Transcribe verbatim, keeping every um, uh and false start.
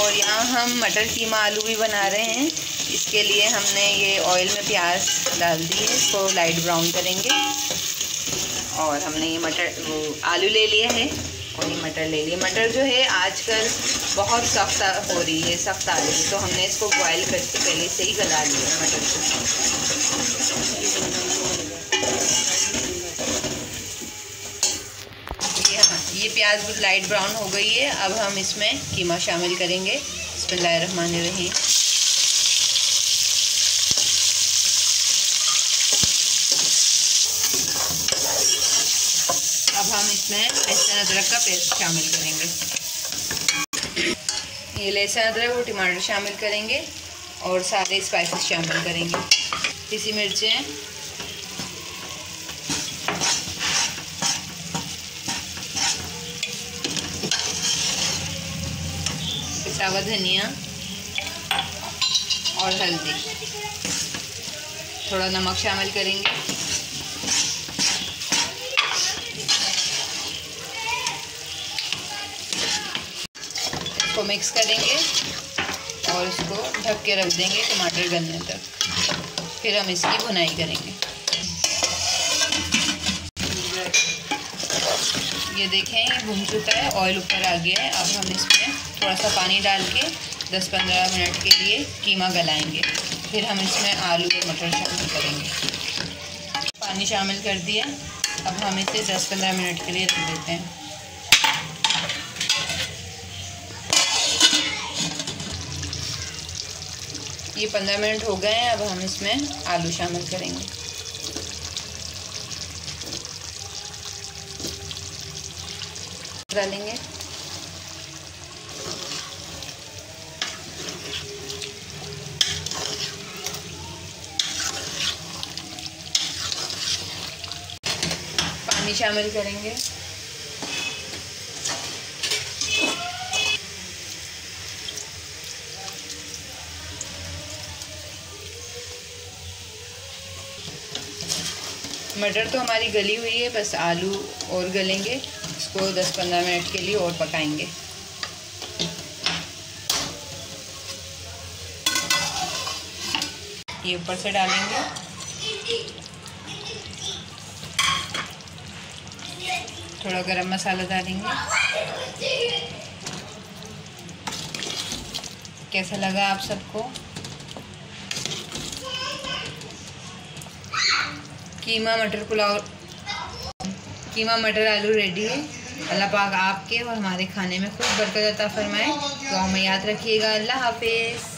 और यहाँ हम मटर कीमा आलू भी बना रहे हैं। इसके लिए हमने ये ऑयल में प्याज डाल दी है, इसको लाइट ब्राउन करेंगे। और हमने ये मटर वो आलू ले लिया है और ये मटर ले लिए। मटर जो है आजकल बहुत सख्त हो रही है, सख्त आ रही है, तो हमने इसको बॉयल करके पहले से ही गला लिया है मटर को। ये हाँ ये प्याज लाइट ब्राउन हो गई है। अब हम इसमें कीमा शामिल करेंगे। बिस्मिल्लाहिर्रहमानिर्रहीम। अब हम इसमें लहसुन अदरक का पेस्ट शामिल करेंगे। ये लहसुन अदरक और टमाटर शामिल करेंगे और सारे स्पाइसेस शामिल करेंगे। पिसी मिर्चें, पिसा हुआ धनिया और हल्दी, थोड़ा नमक शामिल करेंगे। इसको मिक्स करेंगे और इसको ढक के रख देंगे टमाटर गलने तक। फिर हम इसकी भुनाई करेंगे। ये देखें ये भुन चुका है, ऑयल ऊपर आ गया है। अब हम इसमें थोड़ा सा पानी डाल के दस पंद्रह मिनट के लिए कीमा गलाएंगे। फिर हम इसमें आलू और मटर शामिल करेंगे। पानी शामिल कर दिया। अब हम इसे दस पंद्रह मिनट के लिए रख देते हैं। ये पंद्रह मिनट हो गए हैं। अब हम इसमें आलू शामिल करेंगे। डालेंगे पानी शामिल करेंगे। मटर तो हमारी गली हुई है, बस आलू और गलेंगे। इसको दस पंद्रह मिनट के लिए और पकाएंगे। ये ऊपर से डालेंगे। थोड़ा गरम मसाला डालेंगे। कैसा लगा आप सबको? कीमा मटर पुलाव, कीमा मटर आलू रेडी है। अल्लाह पाक आपके और हमारे खाने में खूब बरकत अता फरमाए। तो हमें याद रखिएगा। अल्लाह हाफिज़।